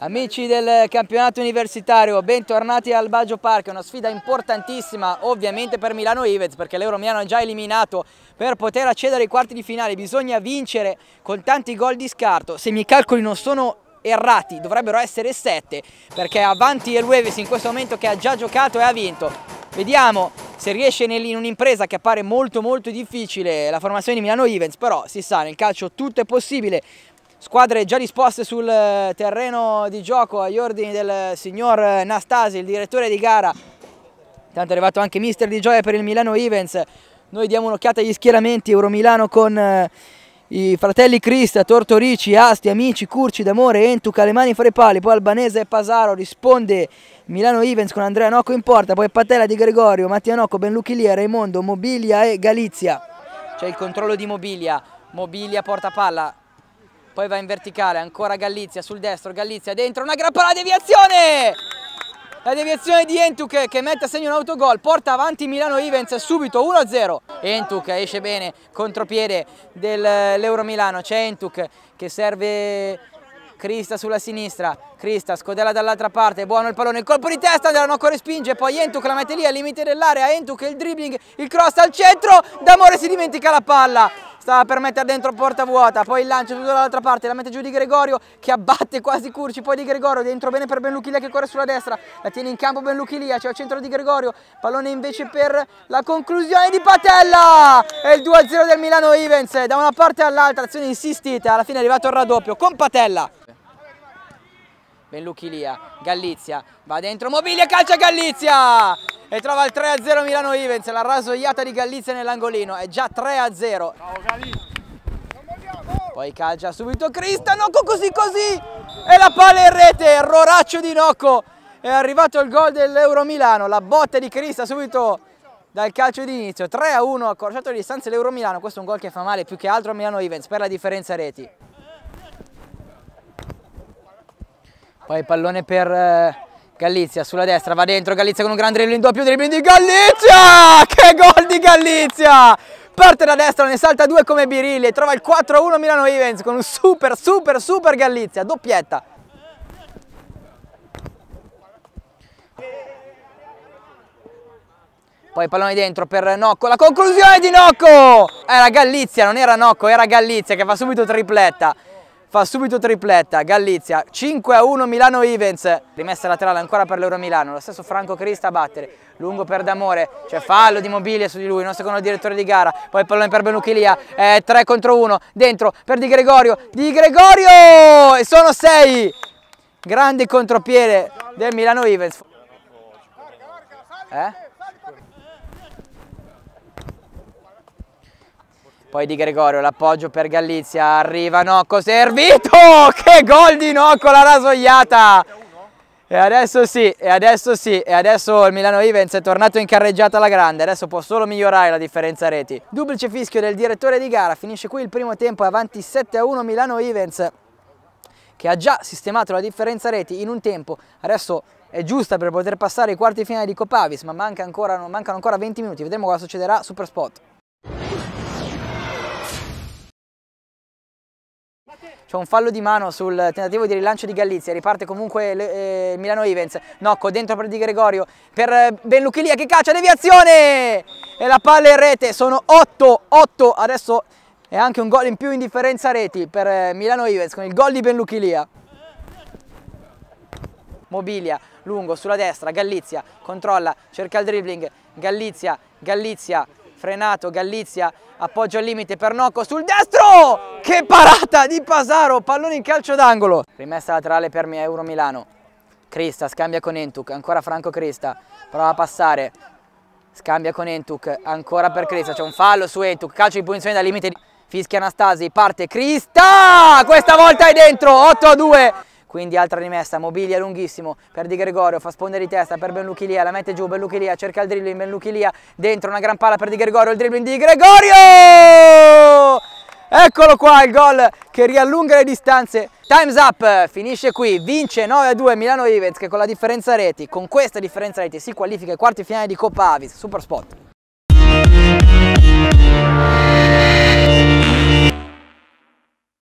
Amici del campionato universitario, bentornati al Baggio Park. È una sfida importantissima ovviamente per Milano Ivez, perché l'Euro Milano è già eliminato. Per poter accedere ai quarti di finale bisogna vincere con tanti gol di scarto. Se i miei calcoli non sono errati dovrebbero essere 7, perché avanti El Hueves in questo momento, che ha già giocato e ha vinto. Vediamo se riesce in un'impresa che appare molto difficile, la formazione di Milano Ivez, però si sa, nel calcio tutto è possibile. Squadre già disposte sul terreno di gioco agli ordini del signor Nastasi, il direttore di gara. Intanto è arrivato anche mister Di Gioia per il Milano Ivez. Noi diamo un'occhiata agli schieramenti. Euro Milano con i fratelli Crista, Tortorici, Asti, Amici, Curci, D'Amore, Entuca, le mani fra i pali, poi Albanese e Pasaro. Risponde Milano Ivez con Andrea Nocco in porta, poi Patella, Di Gregorio, Mattia Nocco, Benluchi Lia, Raimondo, Mobilia e Galizia. C'è il controllo di Mobilia, Mobilia porta palla. Poi va in verticale, ancora Galizia sul destro, Galizia dentro, una gran palla, deviazione! La deviazione di Entuk che mette a segno un autogol, porta avanti Milano Ivez subito 1-0. Entuk esce bene, contropiede dell'Euro Milano, c'è Entuk che serve Crista sulla sinistra, Crista scodella dall'altra parte, buono il pallone, il colpo di testa, Andrea Nocco respinge, poi Entuk la mette lì al limite dell'area, Entuk il dribbling, il cross al centro, D'Amore si dimentica la palla. Stava per mettere dentro porta vuota, poi il lancio tutto dall'altra parte, la mette giù Di Gregorio che abbatte quasi Curci, poi Di Gregorio dentro bene per Benluchi Lia che corre sulla destra, la tiene in campo Benluchi Lia, c'è al centro Di Gregorio, pallone invece per la conclusione di Patella, e il 2-0 del Milano Ivez, da una parte all'altra, azione insistita, alla fine è arrivato il raddoppio con Patella. Benluchi Lia, Galizia, va dentro, Mobilia, calcia Galizia! E trova il 3-0 Milano Ivez, la rasoiata di Galizia nell'angolino, è già 3-0. Poi calcia subito Crista, Nocco così, e la palla in rete, erroraccio di Nocco. È arrivato il gol dell'Euro Milano, la botta di Crista subito dal calcio di inizio, 3-1, accorciato le distanze l'Euro Milano. Questo è un gol che fa male più che altro a Milano Ivez per la differenza reti. Poi il pallone per Galizia sulla destra, va dentro Galizia con un gran dribbling, doppio dribbling di Galizia! Che gol di Galizia! Parte da destra, ne salta due come birilli e trova il 4-1 Milano Ivez con un super Galizia, doppietta. Poi pallone dentro per Nocco, la conclusione di Nocco! Era Galizia, non era Nocco, era Galizia che fa subito tripletta. Galizia, 5-1 Milano Ivez, rimessa laterale ancora per l'Euro Milano, lo stesso Franco Crista a battere, lungo per D'Amore, c'è fallo di Mobilia su di lui, non secondo il direttore di gara, poi il pallone per Benluchi Lia, 3 contro 1, dentro per Di Gregorio, e sono 6, grande contropiede del Milano Ivez. Poi Di Gregorio, l'appoggio per Galizia, arriva Nocco, servito! Che gol di Nocco, la rasoiata! E adesso il Milano Ivez è tornato in carreggiata alla grande, adesso può solo migliorare la differenza reti. Duplice fischio del direttore di gara, finisce qui il primo tempo, è avanti 7-1 Milano Ivez, che ha già sistemato la differenza reti in un tempo, adesso è giusta per poter passare ai quarti di finale di Coppa Avis, ma mancano ancora 20 minuti, vedremo cosa succederà. Super spot. C'è un fallo di mano sul tentativo di rilancio di Galizia, riparte comunque Milano Ivez, Nocco dentro per Di Gregorio, per Benluchi Lia che caccia, deviazione! E la palla in rete, sono 8, adesso è anche un gol in più in differenza reti per Milano Ivez con il gol di Benluchi Lia. Mobilia, lungo sulla destra, Galizia, controlla, cerca il dribbling, Galizia, frenato, Galizia, appoggio al limite per Nocco sul destro! Che parata di Pasaro, pallone in calcio d'angolo. Rimessa laterale per Euro Milano. Crista scambia con Entuk, ancora Franco Crista, prova a passare, scambia con Entuk, ancora per Crista, c'è un fallo su Entuk, calcio di punizione dal limite, fischia Anastasi, parte Crista, questa volta è dentro, 8-2. Quindi altra rimessa, Mobilia lunghissimo per Di Gregorio, fa spondere di testa per Benluchi Lia, la mette giù, Benluchi Lia cerca il dribbling, Benluchi Lia dentro, una gran palla per Di Gregorio, il dribbling di Gregorio! Eccolo qua il gol che riallunga le distanze. Time's up, finisce qui, vince 9-2 Milano Ivez che con la differenza reti, con questa differenza reti si qualifica ai quarti finali di Coppa Avis. Super spot.